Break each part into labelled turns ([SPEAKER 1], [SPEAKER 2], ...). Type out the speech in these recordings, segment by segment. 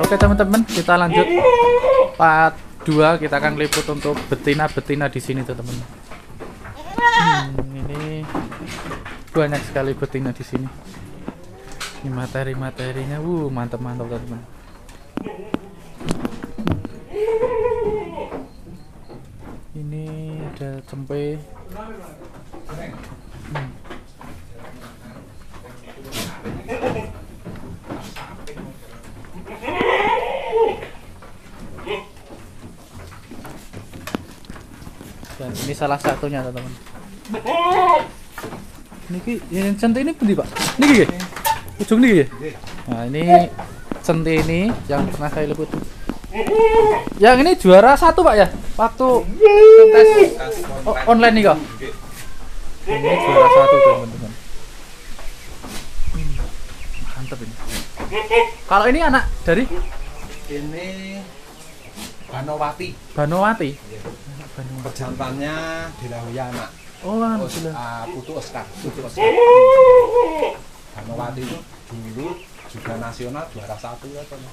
[SPEAKER 1] Oke teman-teman, kita lanjut part 2. Kita akan liput untuk betina-betina di sini teman-teman. Ini banyak sekali betina di sini. Ini materi-materinya, mantap-mantap teman-teman. Ini ada cempe. Dan ini salah satunya teman-teman. Ini cente ini pundi Pak? Niki nggih. Ujung niki nggih. Nah, ini cente ini yang pernah saya liput. Yang ini juara 1 Pak ya? Waktu tes online nih kok. Ini juara 1 teman-teman. Mantap ini. Kalau ini anak dari
[SPEAKER 2] ini Banowati.
[SPEAKER 1] Banowati.
[SPEAKER 2] Pejantannya Delahoya anak.
[SPEAKER 1] Oh,
[SPEAKER 2] Putu Oscar. Banowati itu dulu juga nasional juara 1 ya Pak.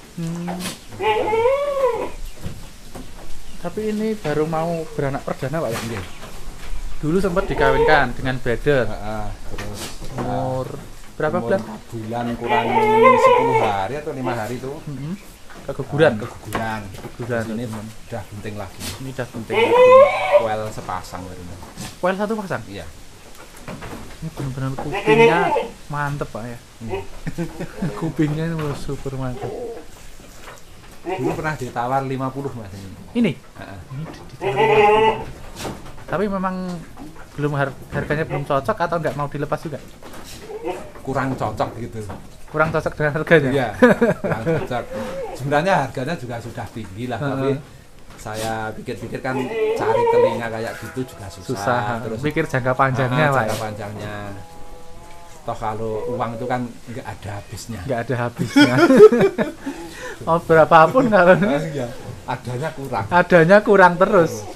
[SPEAKER 1] Tapi ini baru mau beranak perdana Pak ya? Iya. Dulu sempat dikawinkan dengan breeder.
[SPEAKER 2] Terus
[SPEAKER 1] Umur berapa bulan?
[SPEAKER 2] Bulan kurang 10 hari atau 5 hari itu.
[SPEAKER 1] Keguguran.
[SPEAKER 2] Ini udah bunting lagi.
[SPEAKER 1] Ini udah bunting.
[SPEAKER 2] Kuel sepasang baru.
[SPEAKER 1] Kuel 1 pasang?
[SPEAKER 2] Iya.
[SPEAKER 1] Ini benar-benar kupingnya mantep Pak ya. Kupingnya itu super mantep.
[SPEAKER 2] Dulu pernah ditawar 50 Mas ini.
[SPEAKER 1] Ini ditawar 50. Tapi memang belum harganya belum cocok atau nggak mau dilepas juga?
[SPEAKER 2] Kurang cocok gitu.
[SPEAKER 1] Kurang cocok dengan harganya?
[SPEAKER 2] Iya, kurang cocok. Sebenarnya harganya juga sudah tinggi lah, tapi saya pikir-pikir kan cari telinga kayak gitu juga susah. Terus
[SPEAKER 1] pikir jangka panjangnya Pak.
[SPEAKER 2] Jangka panjangnya. Toh kalau uang itu kan nggak ada habisnya.
[SPEAKER 1] Nggak ada habisnya. Oh berapapun kalau
[SPEAKER 2] ya,
[SPEAKER 1] adanya kurang terus.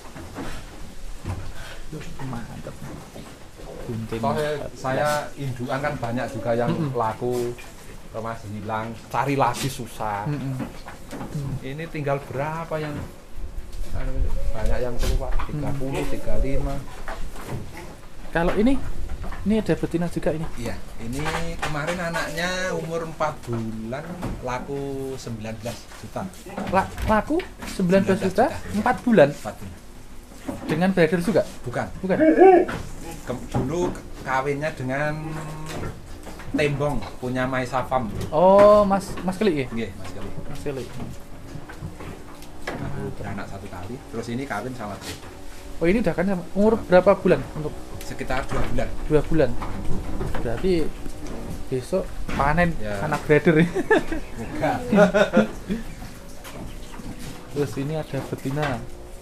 [SPEAKER 1] Mantap.
[SPEAKER 2] Toh saya indukan kan banyak juga yang laku, masih hilang, cari lagi susah. Ini tinggal berapa yang banyak yang keluar 30, 35.
[SPEAKER 1] Kalau ini ada betina juga ini.
[SPEAKER 2] Iya, ini kemarin anaknya umur 4 bulan laku 19 juta.
[SPEAKER 1] Laku 19 juta 4 bulan.
[SPEAKER 2] 4 bulan.
[SPEAKER 1] Dengan breeder juga?
[SPEAKER 2] Bukan. Dulu kawinnya dengan Tembong punya Maisa Farm.
[SPEAKER 1] Oh, Mas Keli ya?
[SPEAKER 2] Nggih, Mas Keli. Beranak 1 kali, terus ini kawin sama dia.
[SPEAKER 1] Oh, ini udah kan umur berapa bulan untuk?
[SPEAKER 2] Sekitar 2 bulan.
[SPEAKER 1] 2 bulan. Berarti besok panen ya. Anak breeder nih.
[SPEAKER 2] Bukan.
[SPEAKER 1] Terus ini ada betina.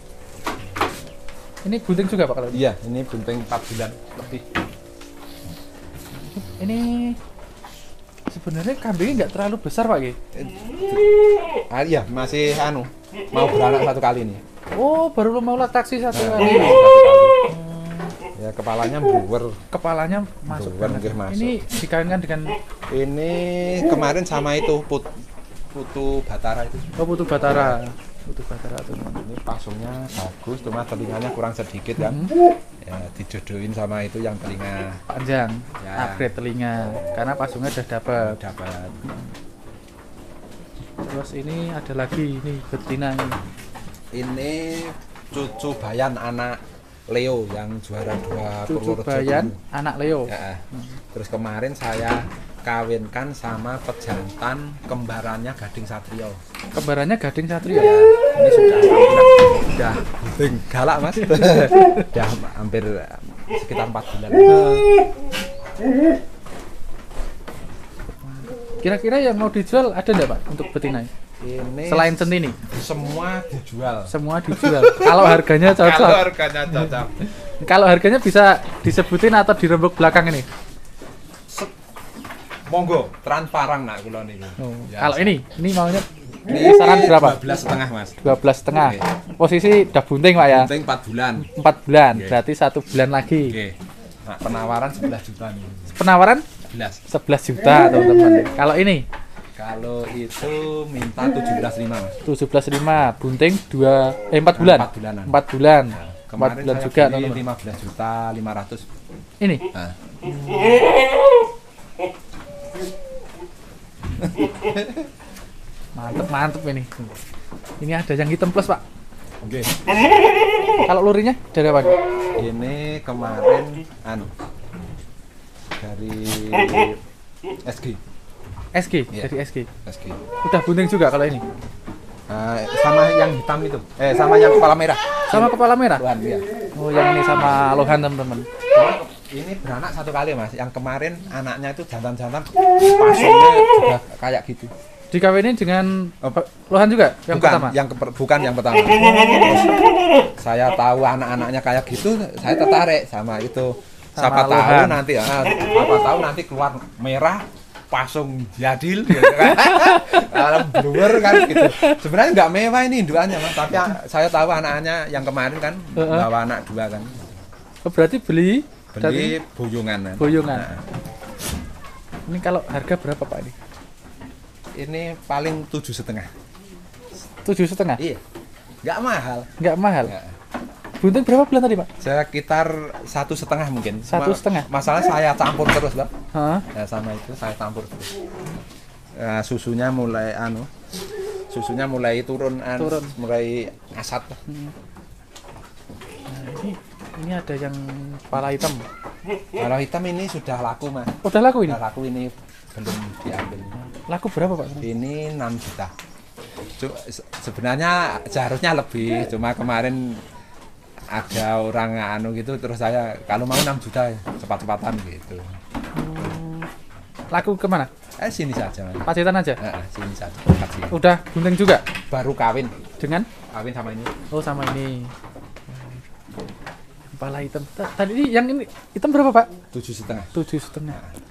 [SPEAKER 1] Ini bunting juga Pak kalau?
[SPEAKER 2] Iya, ini bunting 4 bulan lebih.
[SPEAKER 1] Ini sebenarnya kambingnya nggak terlalu besar Pak ya?
[SPEAKER 2] Iya, masih mau beranak 1 kali nih.
[SPEAKER 1] Oh, baru mau laktasi 1 kali.
[SPEAKER 2] Ya, kepalanya brewer.
[SPEAKER 1] Kepalanya masuk. Ini dikawinkan dengan
[SPEAKER 2] ini kemarin sama itu Putu Batara itu.
[SPEAKER 1] Oh, Putu Batara. Putu Batara tuh.
[SPEAKER 2] Ini pasungnya bagus, cuma telinganya kurang sedikit kan. Ya, dijodohin sama itu yang telinga
[SPEAKER 1] panjang.
[SPEAKER 2] Ya.
[SPEAKER 1] Upgrade telinga karena pasungnya udah dapat. Terus ini ada lagi ini betina ini.
[SPEAKER 2] Ini cucu Bayan anak Leo yang juara 2
[SPEAKER 1] Cucu Bayan anak Leo.
[SPEAKER 2] Ya. Terus kemarin saya kawinkan sama pejantan kembarannya Gading Satrio.
[SPEAKER 1] Kembarannya Gading Satrio.
[SPEAKER 2] Ya, ini sudah bunting galak Mas. Sudah hampir sekitar 4 bulan.
[SPEAKER 1] Kira-kira yang mau dijual ada enggak Pak untuk betina?
[SPEAKER 2] Ini
[SPEAKER 1] selain centini?
[SPEAKER 2] Semua dijual.
[SPEAKER 1] Kalau harganya cocok.
[SPEAKER 2] Kalau
[SPEAKER 1] harganya bisa disebutin atau dirembuk belakang ini?
[SPEAKER 2] Monggo, transparan nak kula niki.
[SPEAKER 1] Ya, kalau ini maunya kisaran berapa?
[SPEAKER 2] 12,5 Mas.
[SPEAKER 1] 12,5. Posisi udah bunting Pak ya?
[SPEAKER 2] Bunting 4 bulan.
[SPEAKER 1] 4 bulan. Berarti 1 bulan lagi.
[SPEAKER 2] Nah, penawaran 11 juta nih.
[SPEAKER 1] Penawaran? 11 juta teman-teman. Kalau ini
[SPEAKER 2] Kalau itu minta 17,5 Mas.
[SPEAKER 1] 17,5, bunting 4 bulan.
[SPEAKER 2] 4 bulanan.
[SPEAKER 1] 4 bulan.
[SPEAKER 2] Nah,
[SPEAKER 1] 4
[SPEAKER 2] kemarin
[SPEAKER 1] bulan
[SPEAKER 2] saya
[SPEAKER 1] juga
[SPEAKER 2] beli
[SPEAKER 1] teman-teman.
[SPEAKER 2] 15.500.000.
[SPEAKER 1] Ini.
[SPEAKER 2] Nah.
[SPEAKER 1] Mantep ini. Ini ada yang hitam plus, Pak.
[SPEAKER 2] Oke.
[SPEAKER 1] Kalau lurinya dari apa?
[SPEAKER 2] Ini kemarin dari SG.
[SPEAKER 1] SG,
[SPEAKER 2] Iya.
[SPEAKER 1] dari SG.
[SPEAKER 2] SG.
[SPEAKER 1] Udah bunting juga kalau ini.
[SPEAKER 2] Sama yang hitam itu. Sama yang kepala merah.
[SPEAKER 1] Sama kepala merah.
[SPEAKER 2] Lohan, ya.
[SPEAKER 1] Oh, yang ini sama lohan teman-teman.
[SPEAKER 2] Ini beranak 1 kali Mas. Yang kemarin anaknya itu jantan-jantan pasungnya juga kayak gitu.
[SPEAKER 1] Dikawinin dengan lohan juga yang
[SPEAKER 2] bukan,
[SPEAKER 1] pertama.
[SPEAKER 2] Bukan yang pertama. Terus saya tahu anak-anaknya kayak gitu, saya tertarik sama itu.
[SPEAKER 1] Sama
[SPEAKER 2] Siapa tahu
[SPEAKER 1] lohan.
[SPEAKER 2] nanti, siapa tahu nanti keluar merah pasung jadil gitu kan. Kalau bluer kan gitu. Sebenarnya nggak mewah ini induannya Mas, tapi saya tahu anak-anaknya yang kemarin kan bawa anak 2 kan.
[SPEAKER 1] Oh, berarti beli
[SPEAKER 2] Boyongan. Kan?
[SPEAKER 1] boyongan.
[SPEAKER 2] Nah,
[SPEAKER 1] Ini kalau harga berapa Pak ini?
[SPEAKER 2] ini paling 7,5.
[SPEAKER 1] 7,5.
[SPEAKER 2] Iya. Nggak mahal.
[SPEAKER 1] Nggak mahal.
[SPEAKER 2] Nggak.
[SPEAKER 1] Bunting berapa bulan tadi Pak?
[SPEAKER 2] Sekitar 1,5 mungkin.
[SPEAKER 1] 1,5.
[SPEAKER 2] Masalah saya campur terus, Pak.
[SPEAKER 1] Hah?
[SPEAKER 2] Ya, sama itu saya campur terus. Susunya mulai turun. Mulai asat.
[SPEAKER 1] Nah, ini ada yang kepala hitam.
[SPEAKER 2] Kalau hitam ini sudah laku Mas.
[SPEAKER 1] Udah laku ini?
[SPEAKER 2] Sudah laku ini belum diambil.
[SPEAKER 1] Laku berapa Pak?
[SPEAKER 2] Ini 6 juta. Sebenarnya seharusnya lebih, cuma kemarin ada orang gitu terus saya kalau mau 6 juta cepat-cepatan gitu.
[SPEAKER 1] Laku kemana?
[SPEAKER 2] Sini saja Mas.
[SPEAKER 1] Pacitan aja?
[SPEAKER 2] Sini saja. Dekat sini.
[SPEAKER 1] Udah bunting juga?
[SPEAKER 2] Baru kawin.
[SPEAKER 1] Dengan?
[SPEAKER 2] Kawin sama ini.
[SPEAKER 1] Oh, sama ini. Kepala hitam. Tadi ini yang ini hitam berapa Pak?
[SPEAKER 2] 7,5.
[SPEAKER 1] 7,5.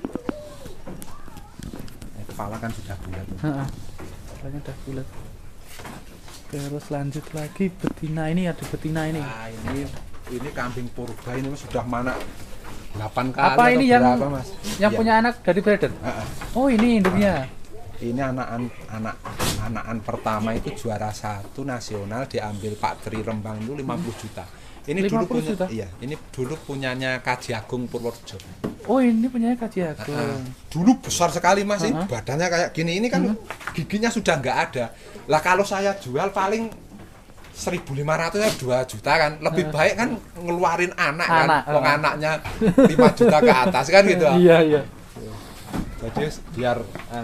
[SPEAKER 2] Kepala kan sudah bulat.
[SPEAKER 1] Kepalanya udah bulat. Terus lanjut lagi betina ini, ada betina ini.
[SPEAKER 2] Nah, ini kambing purba ini Mas, sudah mana 8 kali
[SPEAKER 1] Apa
[SPEAKER 2] atau
[SPEAKER 1] ini yang
[SPEAKER 2] berapa, Mas?
[SPEAKER 1] yang
[SPEAKER 2] Iya.
[SPEAKER 1] punya anak dari breeder? Oh, ini induknya.
[SPEAKER 2] Ini anakan pertama itu juara 1 nasional diambil Pak Tri Rembang itu 50 juta. Ini
[SPEAKER 1] 50
[SPEAKER 2] dulu punya,
[SPEAKER 1] juta?
[SPEAKER 2] iya, ini dulu punyanya Kaji Agung Purworejo.
[SPEAKER 1] Oh, ini punyanya Kaji Agung.
[SPEAKER 2] Dulu besar sekali Mas, ini badannya kayak gini. Ini kan giginya sudah nggak ada. Lah kalau saya jual paling 1.500 ya 2 juta kan. Lebih baik kan ngeluarin anak kan. Wong anaknya 5 juta ke atas kan gitu.
[SPEAKER 1] Iya, iya.
[SPEAKER 2] Jadi biar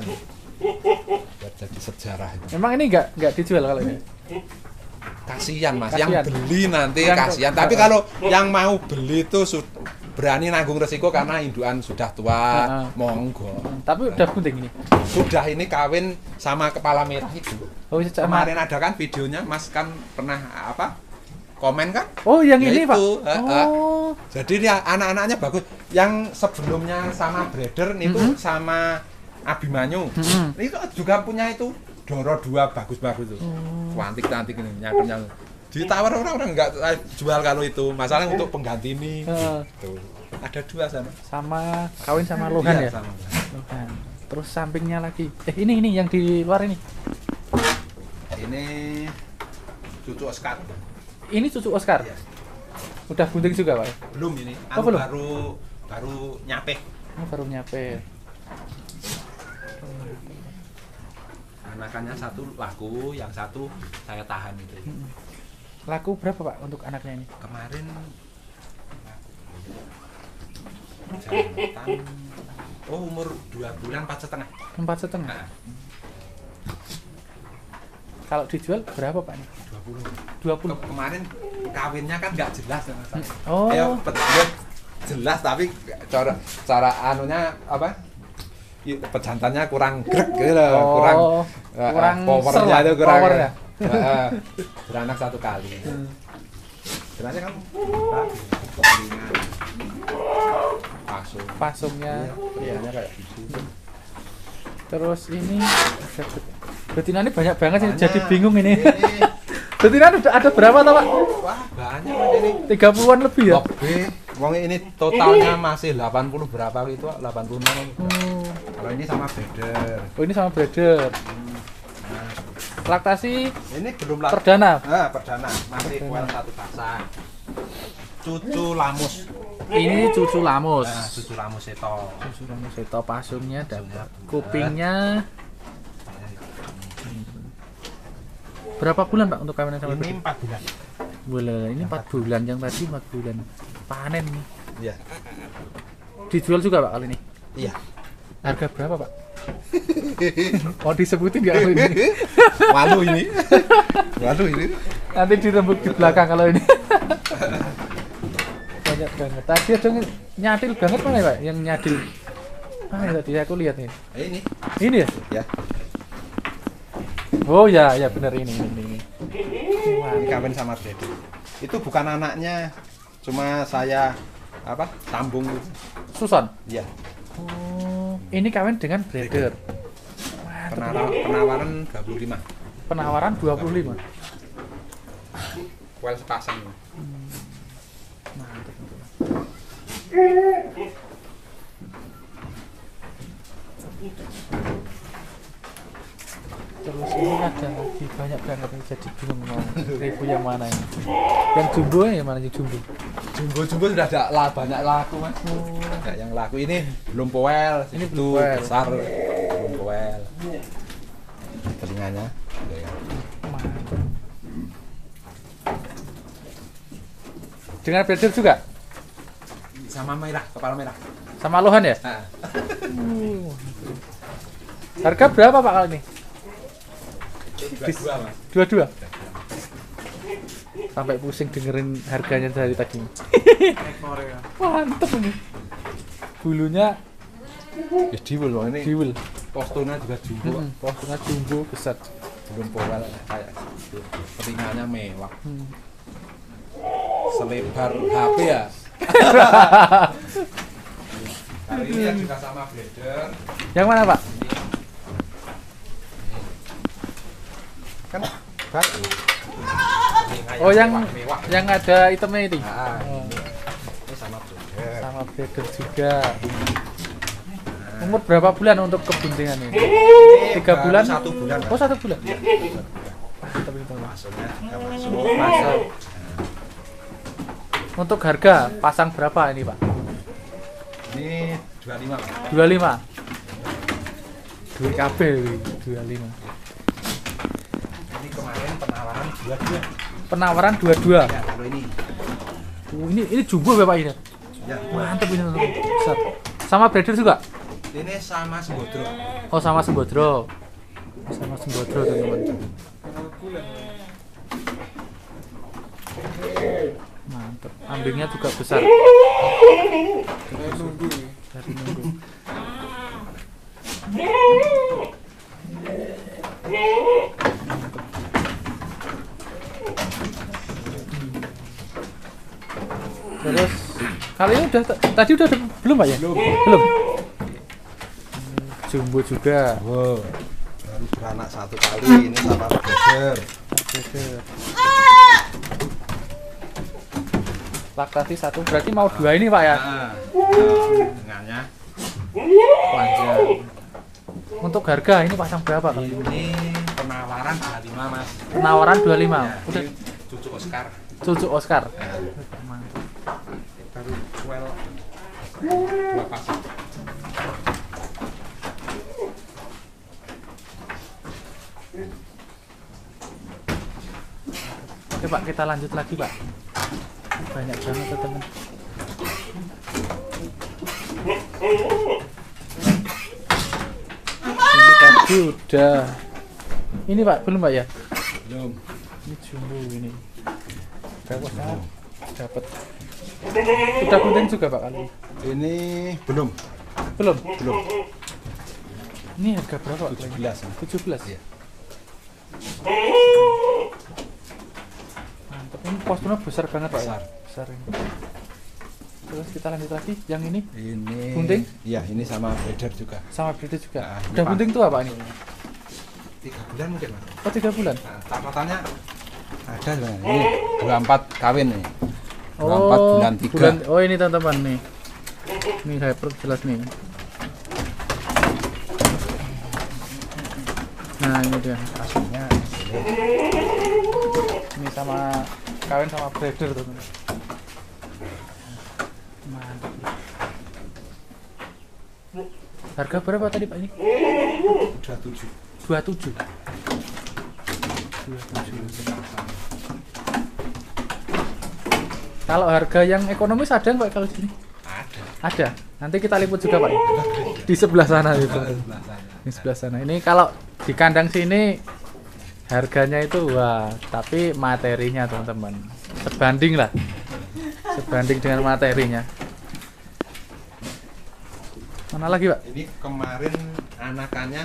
[SPEAKER 2] jadi sejarah itu.
[SPEAKER 1] Memang ini nggak dijual kalau ini?
[SPEAKER 2] Kasihan Mas,
[SPEAKER 1] Kasihan.
[SPEAKER 2] yang beli nanti
[SPEAKER 1] Yang
[SPEAKER 2] kasihan. Tapi kalau yang mau beli itu berani nanggung resiko karena induan sudah tua, monggo.
[SPEAKER 1] Tapi udah bunting ini.
[SPEAKER 2] Sudah ini kawin sama kepala merah itu.
[SPEAKER 1] Oh, sejak
[SPEAKER 2] Kemarin ada kan videonya, Mas kan pernah komen kan?
[SPEAKER 1] Oh, yang
[SPEAKER 2] Ya
[SPEAKER 1] ini
[SPEAKER 2] itu,
[SPEAKER 1] Pak. Oh.
[SPEAKER 2] Jadi dia anak-anaknya bagus. Yang sebelumnya sama breeder itu sama Abimanyu. Itu juga punya itu Doro 2 bagus-bagus tuh. Cantik-cantik ini, nyakep-nyakep. Ditawar orang-orang nggak jual kalau itu. Masalah untuk pengganti ini. Tuh. Ada 2 sana.
[SPEAKER 1] Sama kawin sama lohan ya?
[SPEAKER 2] Iya, sama.
[SPEAKER 1] Lohan. Terus sampingnya lagi. Ini yang di luar ini.
[SPEAKER 2] Ini cucu Oscar.
[SPEAKER 1] Ini cucu Oscar.
[SPEAKER 2] Iya.
[SPEAKER 1] Udah bunting juga, Pak?
[SPEAKER 2] Belum ini.
[SPEAKER 1] Oh, belum?
[SPEAKER 2] Baru nyapeh.
[SPEAKER 1] Oh, baru nyampe.
[SPEAKER 2] Anakannya 1 laku, yang 1 saya tahan itu.
[SPEAKER 1] Laku berapa Pak untuk anaknya ini?
[SPEAKER 2] Kemarin jantan, umur 2 bulan 4,5.
[SPEAKER 1] 4,5. Kalau dijual berapa Pak ini? 20.
[SPEAKER 2] Kemarin kawinnya kan nggak jelas ya, Mas.
[SPEAKER 1] Oh.
[SPEAKER 2] Ya, jelas tapi cara anunya apa? Pejantannya kurang grek gitu loh, kurang powernya itu kurang.
[SPEAKER 1] Powernya.
[SPEAKER 2] Beranak 1 kali. Sebenarnya kan
[SPEAKER 1] pasungnya.
[SPEAKER 2] Iya, kayak gitu.
[SPEAKER 1] Terus ini betina ini banyak banget sih, jadi bingung ini. Betina ada berapa toh Pak?
[SPEAKER 2] Wah, banyak Mas ini.
[SPEAKER 1] 30-an lebih ya?
[SPEAKER 2] Blok B Wong ini totalnya masih 80 berapa gitu, 86. Kalau ini sama breeder.
[SPEAKER 1] Oh, ini sama breeder.
[SPEAKER 2] Nah,
[SPEAKER 1] Laktasi
[SPEAKER 2] ini belum lah.
[SPEAKER 1] perdana.
[SPEAKER 2] Perdana, masih kuel satu pasang. Cucu lamus.
[SPEAKER 1] Ini cucu lamus.
[SPEAKER 2] Nah, cucu lamus itu.
[SPEAKER 1] Cucu lamus itu pasungnya dan kupingnya. Berapa bulan Pak untuk kawinan sama
[SPEAKER 2] Ini 4 bulan.
[SPEAKER 1] Boleh, ini 4 bulan, yang tadi 4 bulan. Panen nih.
[SPEAKER 2] Iya.
[SPEAKER 1] Dijual juga Pak kali ini?
[SPEAKER 2] Iya.
[SPEAKER 1] Harga berapa Pak? Oh disebutin nggak kalau ini?
[SPEAKER 2] Malu ini. Malu ini.
[SPEAKER 1] Nanti dirembuk di belakang kalau ini. Banyak banget. Tadi ada nyadil banget mana ya Pak? Yang nyadil. Tadi aku lihat nih.
[SPEAKER 2] Ini.
[SPEAKER 1] Ini ya?
[SPEAKER 2] Ya.
[SPEAKER 1] Oh ya, ya benar ini.
[SPEAKER 2] Ini kawin sama breeder. Itu bukan anaknya, cuma saya sambung gitu.
[SPEAKER 1] Susan.
[SPEAKER 2] Iya.
[SPEAKER 1] Oh, ini kawin dengan breeder.
[SPEAKER 2] Penawaran 25.
[SPEAKER 1] Penawaran 25.
[SPEAKER 2] Kuel sepasang.
[SPEAKER 1] Mantap. Terus ini ada lagi banyak banget nih, jadi bingung mau review yang mana ini. Yang jumbo ya mana yang jumbo?
[SPEAKER 2] Jumbo sudah ada banyak laku Mas. Ada yang laku ini belum poel.
[SPEAKER 1] Ini
[SPEAKER 2] itu
[SPEAKER 1] belum poel.
[SPEAKER 2] besar belum poel. Telinganya.
[SPEAKER 1] Mantap. Dengan breeder juga?
[SPEAKER 2] Sama merah, kepala merah.
[SPEAKER 1] Sama lohan ya?
[SPEAKER 2] Nah.
[SPEAKER 1] Harga berapa Pak kali ini?
[SPEAKER 2] 22 Mas.
[SPEAKER 1] Dua-dua? Sampai pusing dengerin harganya dari tadi. Mantep ini. Bulunya
[SPEAKER 2] Diwul Bang, ini.
[SPEAKER 1] diwul.
[SPEAKER 2] Posturnya juga jumbo.
[SPEAKER 1] Posturnya jumbo besar.
[SPEAKER 2] Belum poel kayak telinganya mewah. Selebar HP ya. Kali ini yang juga sama breeder.
[SPEAKER 1] Yang mana Pak?
[SPEAKER 2] Kan bak.
[SPEAKER 1] Oh yang
[SPEAKER 2] mewah.
[SPEAKER 1] yang ada itemnya ini.
[SPEAKER 2] Nah,
[SPEAKER 1] Oh,
[SPEAKER 2] ini sama breeder.
[SPEAKER 1] sama breeder juga. Umur berapa bulan untuk kebuntingan ini? 3 bulan?
[SPEAKER 2] 1 bulan.
[SPEAKER 1] Oh 1 bulan.
[SPEAKER 2] Iya.
[SPEAKER 1] Mantap itu Mas.
[SPEAKER 2] Maksudnya nggak masuk.
[SPEAKER 1] Masuk. Untuk harga pasang berapa ini Pak?
[SPEAKER 2] Ini 25. Pak.
[SPEAKER 1] 25. Duit KB 25.
[SPEAKER 2] Ini kemarin penawaran 22.
[SPEAKER 1] Penawaran 22.
[SPEAKER 2] Ya, kalau ini.
[SPEAKER 1] Ini jumbo Bapak ini.
[SPEAKER 2] Ya.
[SPEAKER 1] Mantap ini teman-teman. Besar. Sama breeder juga?
[SPEAKER 2] Ini sama Sembodro.
[SPEAKER 1] Oh sama Sembodro. Sama Sembodro teman-teman. Mantap. Ambingnya juga besar. Dari nunggu. Terus kali ini tadi udah belum Pak ya? Belum. Jumbo juga.
[SPEAKER 2] Wow. Baru beranak 1 kali, ini sama breeder.
[SPEAKER 1] Laktasi 1 berarti mau 2 ini Pak ya?
[SPEAKER 2] Nah, dengannya
[SPEAKER 1] Panjang. Untuk harga ini pasang berapa Pak?
[SPEAKER 2] ini penawaran 25 Mas.
[SPEAKER 1] Penawaran 25.
[SPEAKER 2] Ya,
[SPEAKER 1] Udah
[SPEAKER 2] ini cucu Oscar.
[SPEAKER 1] cucu Oscar.
[SPEAKER 2] Mantap. Baru well 2 pasang.
[SPEAKER 1] Oke Pak, kita lanjut lagi Pak. Banyak banget teman. Ini tadi udah. Ini Pak, belum Pak ya?
[SPEAKER 2] Belum.
[SPEAKER 1] Ini jumbo ini. Berapa saat dapat? Sudah bunting juga Pak kali.
[SPEAKER 2] Ini belum.
[SPEAKER 1] Belum.
[SPEAKER 2] Belum.
[SPEAKER 1] Ini harga berapa Pak?
[SPEAKER 2] 17.
[SPEAKER 1] 17
[SPEAKER 2] Iya.
[SPEAKER 1] Mantap, ini posturnya besar banget Pak ya?
[SPEAKER 2] Besar.
[SPEAKER 1] Besar ini. Terus kita lanjut lagi, yang ini
[SPEAKER 2] Ini
[SPEAKER 1] bunting?
[SPEAKER 2] Iya, ini sama breeder juga.
[SPEAKER 1] sama breeder juga.
[SPEAKER 2] Nah, ini
[SPEAKER 1] Udah
[SPEAKER 2] Pak.
[SPEAKER 1] bunting tua Pak ini?
[SPEAKER 2] 3 bulan mungkin Mas.
[SPEAKER 1] Oh 3 bulan?
[SPEAKER 2] Nah, catatannya ada sebenarnya. Ini 24 kawin nih. 24 bulan 3.
[SPEAKER 1] Oh ini teman-teman nih. Ini hyper jelas nih. Nah ini dia aslinya. Ini sama kawin sama breeder teman-teman. Mantap. Harga berapa tadi Pak ini?
[SPEAKER 2] 27.
[SPEAKER 1] 27. Kalau harga yang ekonomis ada nggak kalau di sini? Ada. Nanti kita liput juga Pak. Di sebelah sana itu. Di sebelah sana. Ini kalau di kandang sini harganya itu wah, tapi materinya teman-teman sebanding lah. Sebanding dengan materinya. Mana lagi Pak?
[SPEAKER 2] Ini kemarin anakannya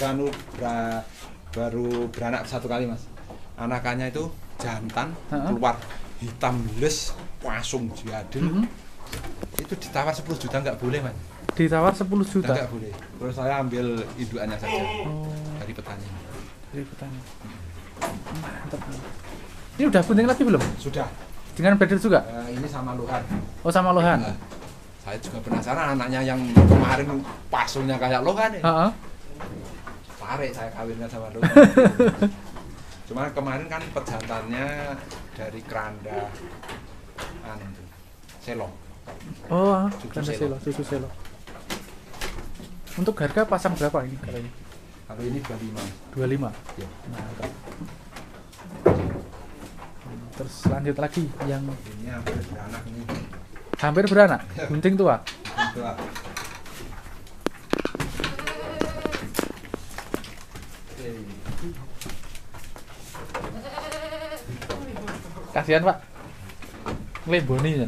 [SPEAKER 2] baru beranak 1 kali Mas. Anakannya itu jantan, keluar hitam les, langsung jadil. Itu ditawar 10 juta nggak boleh Mas.
[SPEAKER 1] Ditawar 10 juta?
[SPEAKER 2] Nggak boleh. Terus saya ambil indukannya saja dari petani.
[SPEAKER 1] Dari petani. Mantap. Ini udah bunting lagi belum?
[SPEAKER 2] Sudah.
[SPEAKER 1] Dengan breeder juga?
[SPEAKER 2] Ini sama Lohan.
[SPEAKER 1] Oh sama Lohan.
[SPEAKER 2] Saya juga penasaran anaknya yang kemarin pasungnya kayak Lohan ya. Tarik saya kawinnya sama Lohan. Cuma kemarin kan pejantannya dari keranda Selo.
[SPEAKER 1] Oh, keranda Selo, susu Selo. Untuk harga pasang berapa ini katanya?
[SPEAKER 2] Kalau ini 25.
[SPEAKER 1] 25.
[SPEAKER 2] Ya.
[SPEAKER 1] Mantap. Terus lanjut lagi yang
[SPEAKER 2] ini hampir beranak ini.
[SPEAKER 1] Hampir beranak, gunting tua.
[SPEAKER 2] Tua.
[SPEAKER 1] Kasihan Pak, ngeleboni ya.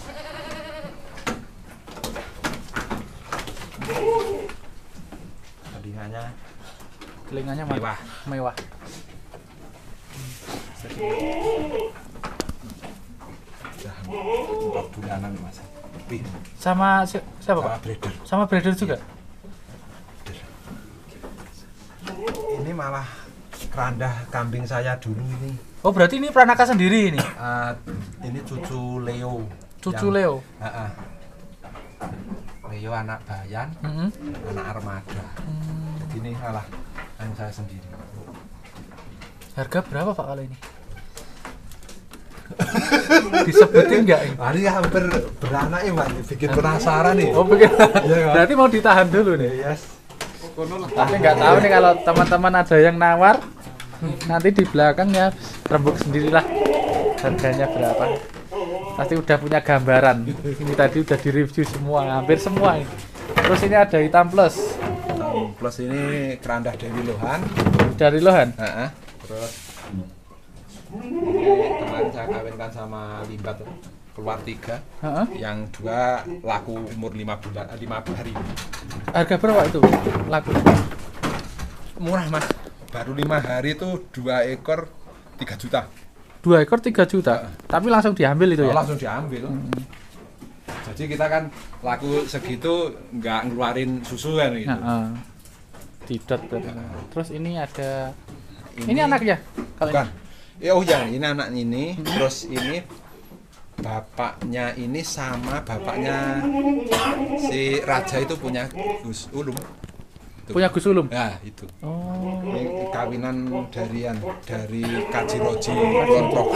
[SPEAKER 1] Telinganya
[SPEAKER 2] Mewah.
[SPEAKER 1] Mewah.
[SPEAKER 2] Sudah 4 bulanan Mas. Lebih.
[SPEAKER 1] Sama siapa Pak?
[SPEAKER 2] Sama breeder.
[SPEAKER 1] Sama breeder juga?
[SPEAKER 2] Ini malah keranda kambing saya dulu ini.
[SPEAKER 1] Oh berarti ini Pranaka sendiri ini?
[SPEAKER 2] Ini cucu Leo.
[SPEAKER 1] Cucu Leo?
[SPEAKER 2] Leo anak bayan, anak armada. Jadi ini malah yang saya sendiri.
[SPEAKER 1] Harga berapa Pak kalau ini? Disebutin nggak ini?
[SPEAKER 2] Hari hampir beranak ya Mas, bikin penasaran nih.
[SPEAKER 1] Oh bikin.
[SPEAKER 2] Ya,
[SPEAKER 1] berarti mau ditahan dulu nih?
[SPEAKER 2] Yes.
[SPEAKER 1] Tapi nggak tahu nih kalau teman-teman ada yang nawar, nanti di belakang ya rembuk sendirilah harganya berapa. Pasti udah punya gambaran. Ini tadi udah direview semua, hampir semua ini. Terus ini ada hitam plus.
[SPEAKER 2] Plus ini keranda dari Lohan.
[SPEAKER 1] Dari Lohan?
[SPEAKER 2] Terus ini kemarin saya kawinkan sama Limbat keluar 3. Yang 2 laku umur 5 hari.
[SPEAKER 1] Harga berapa itu laku?
[SPEAKER 2] Murah Mas. Baru 5 hari itu 2 ekor 3 juta.
[SPEAKER 1] 2 ekor 3 juta. Tapi langsung diambil itu ya?
[SPEAKER 2] Langsung diambil. Jadi kita kan laku segitu nggak ngeluarin susu kan gitu.
[SPEAKER 1] Tidak. Terus ini ada ini anaknya kalau
[SPEAKER 2] bukan. Oh ya, ini anak ini. Terus ini bapaknya ini sama bapaknya si Raja itu punya Gus Ulum.
[SPEAKER 1] Punya Gus Ulum?
[SPEAKER 2] Ya, itu.
[SPEAKER 1] Oh.
[SPEAKER 2] Ini kawinan dari Kaji Roji Lontrok.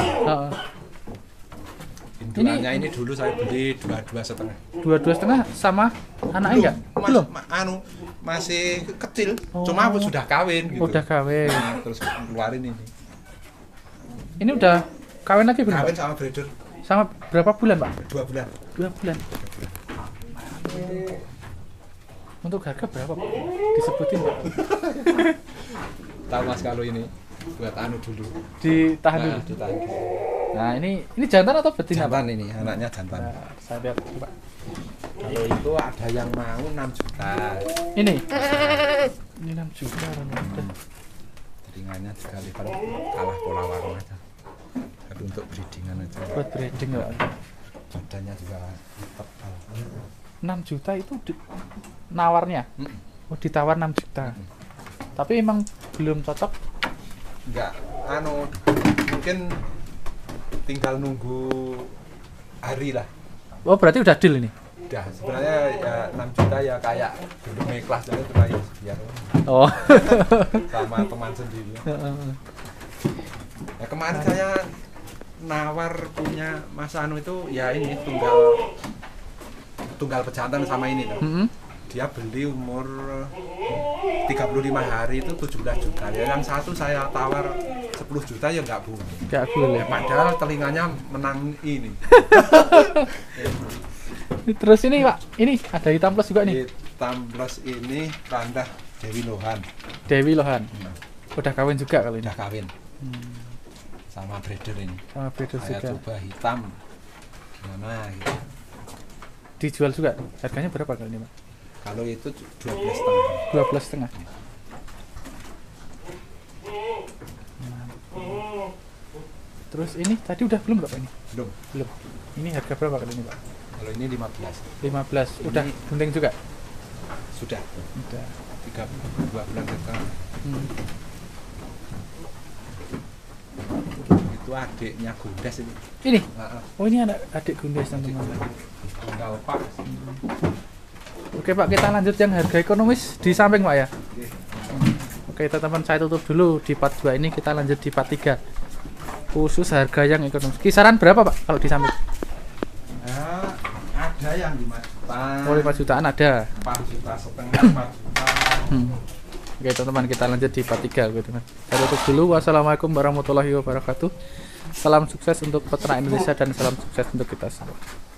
[SPEAKER 2] Indukannya ini dulu saya beli 22,5.
[SPEAKER 1] 22,5 sama anaknya enggak? Belum.
[SPEAKER 2] Masih kecil. Cuma sudah kawin gitu.
[SPEAKER 1] Udah kawin.
[SPEAKER 2] Terus keluarin ini.
[SPEAKER 1] Ini udah kawin lagi belum?
[SPEAKER 2] Kawin sama breeder.
[SPEAKER 1] Sama berapa bulan, Pak?
[SPEAKER 2] 2 bulan.
[SPEAKER 1] 2 bulan. Untuk harga berapa, Pak? Disebutin, Pak.
[SPEAKER 2] Tahu Mas kalau ini buat anu dulu.
[SPEAKER 1] Ditahan dulu.
[SPEAKER 2] Ditahan.
[SPEAKER 1] Nah, ini jantan atau betina, Pak?
[SPEAKER 2] Jantan ini, anaknya jantan.
[SPEAKER 1] Nah, saya lihat, Pak.
[SPEAKER 2] Kalau itu ada yang mau 6 juta.
[SPEAKER 1] Ini 6 juta orang.
[SPEAKER 2] Jaringannya 3 lebar kalah pola warna aja. Tapi untuk breedingan aja.
[SPEAKER 1] Buat breeding ya.
[SPEAKER 2] Badannya juga tebal.
[SPEAKER 1] 6 juta itu nawarnya. Oh, ditawar 6 juta. Tapi emang belum cocok.
[SPEAKER 2] Enggak, mungkin tinggal nunggu hari lah.
[SPEAKER 1] Oh, berarti udah deal ini.
[SPEAKER 2] Udah, sebenarnya ya 6 juta ya kayak belum ikhlas jadi cuma ya biar
[SPEAKER 1] Oh.
[SPEAKER 2] sama teman sendiri. Ya kemarin saya nawar punya Mas Anu itu ya ini tunggal pejantan sama ini tuh. Dia beli umur 35 hari itu 17 juta. Ya, yang satu saya tawar 10 juta ya nggak boleh.
[SPEAKER 1] Nggak boleh.
[SPEAKER 2] Ya, padahal telinganya menang ini.
[SPEAKER 1] Terus ini Pak, ini ada hitam plus juga nih.
[SPEAKER 2] Hitam plus ini randah Dewi Lohan.
[SPEAKER 1] Dewi Lohan. Udah kawin juga kalau ini.
[SPEAKER 2] Udah kawin. Sama breeder ini.
[SPEAKER 1] Sama breeder
[SPEAKER 2] saya
[SPEAKER 1] juga.
[SPEAKER 2] coba hitam. Gimana gitu.
[SPEAKER 1] Dijual juga. Harganya berapa kali ini Pak?
[SPEAKER 2] Kalau itu 12,5.
[SPEAKER 1] 12,5. Terus ini tadi udah belum Pak ini?
[SPEAKER 2] Belum.
[SPEAKER 1] Belum. Ini harga berapa kali ini Pak?
[SPEAKER 2] Kalau ini 15.
[SPEAKER 1] 15. Udah gunting juga?
[SPEAKER 2] Sudah.
[SPEAKER 1] Udah.
[SPEAKER 2] 2 bulan setengah. Itu adiknya Gundes ini.
[SPEAKER 1] Ini? Oh ini adik Gundes teman-teman.
[SPEAKER 2] Tunggal Pak.
[SPEAKER 1] Oke Pak, kita lanjut yang harga ekonomis di samping Pak ya. Oke teman-teman, saya tutup dulu di part 2 ini, kita lanjut di part 3. Khusus harga yang ekonomis. Kisaran berapa Pak kalau di samping?
[SPEAKER 2] Ya, ada yang 5 juta.
[SPEAKER 1] Oh 5 jutaan ada.
[SPEAKER 2] 4 juta setengah, 4 juta.
[SPEAKER 1] Oke teman-teman, kita lanjut di part 3 gitu. Saya tutup dulu. Wassalamualaikum warahmatullahi wabarakatuh. Salam sukses untuk peternak Indonesia dan salam sukses untuk kita semua.